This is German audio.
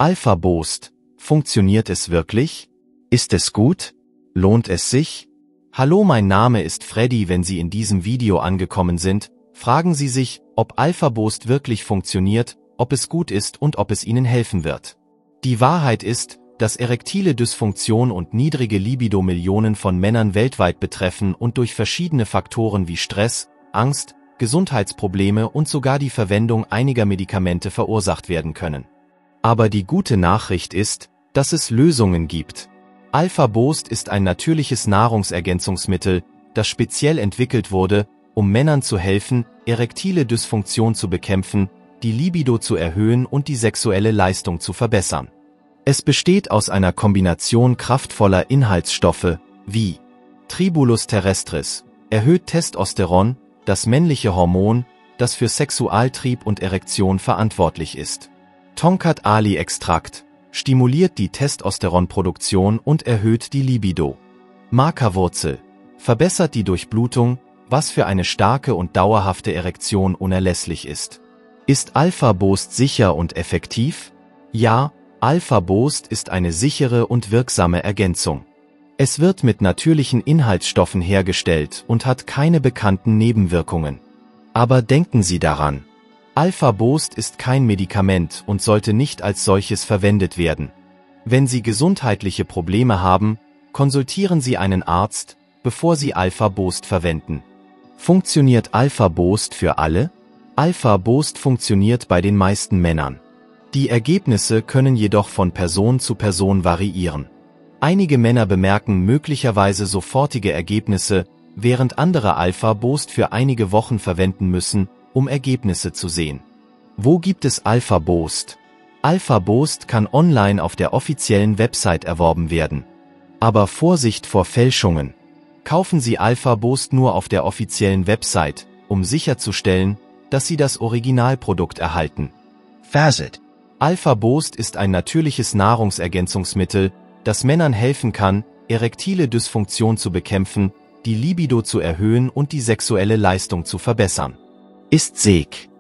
Alpha Boost. Funktioniert es wirklich? Ist es gut? Lohnt es sich? Hallo, mein Name ist Freddy. Wenn Sie in diesem Video angekommen sind, fragen Sie sich, ob Alpha Boost wirklich funktioniert, ob es gut ist und ob es Ihnen helfen wird. Die Wahrheit ist, dass erektile Dysfunktion und niedrige Libido Millionen von Männern weltweit betreffen und durch verschiedene Faktoren wie Stress, Angst, Gesundheitsprobleme und sogar die Verwendung einiger Medikamente verursacht werden können. Aber die gute Nachricht ist, dass es Lösungen gibt. Alpha Boost ist ein natürliches Nahrungsergänzungsmittel, das speziell entwickelt wurde, um Männern zu helfen, erektile Dysfunktion zu bekämpfen, die Libido zu erhöhen und die sexuelle Leistung zu verbessern. Es besteht aus einer Kombination kraftvoller Inhaltsstoffe, wie Tribulus terrestris, erhöht Testosteron, das männliche Hormon, das für Sexualtrieb und Erektion verantwortlich ist. Tonkat Ali Extrakt, stimuliert die Testosteronproduktion und erhöht die Libido. Maca-Wurzel, verbessert die Durchblutung, was für eine starke und dauerhafte Erektion unerlässlich ist. Ist Alpha Boost sicher und effektiv? Ja, Alpha Boost ist eine sichere und wirksame Ergänzung. Es wird mit natürlichen Inhaltsstoffen hergestellt und hat keine bekannten Nebenwirkungen. Aber denken Sie daran: Alpha Boost ist kein Medikament und sollte nicht als solches verwendet werden. Wenn Sie gesundheitliche Probleme haben, konsultieren Sie einen Arzt, bevor Sie Alpha Boost verwenden. Funktioniert Alpha Boost für alle? Alpha Boost funktioniert bei den meisten Männern. Die Ergebnisse können jedoch von Person zu Person variieren. Einige Männer bemerken möglicherweise sofortige Ergebnisse, während andere Alpha Boost für einige Wochen verwenden müssen, um Ergebnisse zu sehen. Wo gibt es Alpha Boost? Alpha Boost kann online auf der offiziellen Website erworben werden. Aber Vorsicht vor Fälschungen! Kaufen Sie Alpha Boost nur auf der offiziellen Website, um sicherzustellen, dass Sie das Originalprodukt erhalten. Fazit. Alpha Boost ist ein natürliches Nahrungsergänzungsmittel, das Männern helfen kann, erektile Dysfunktion zu bekämpfen, die Libido zu erhöhen und die sexuelle Leistung zu verbessern. Ist sick.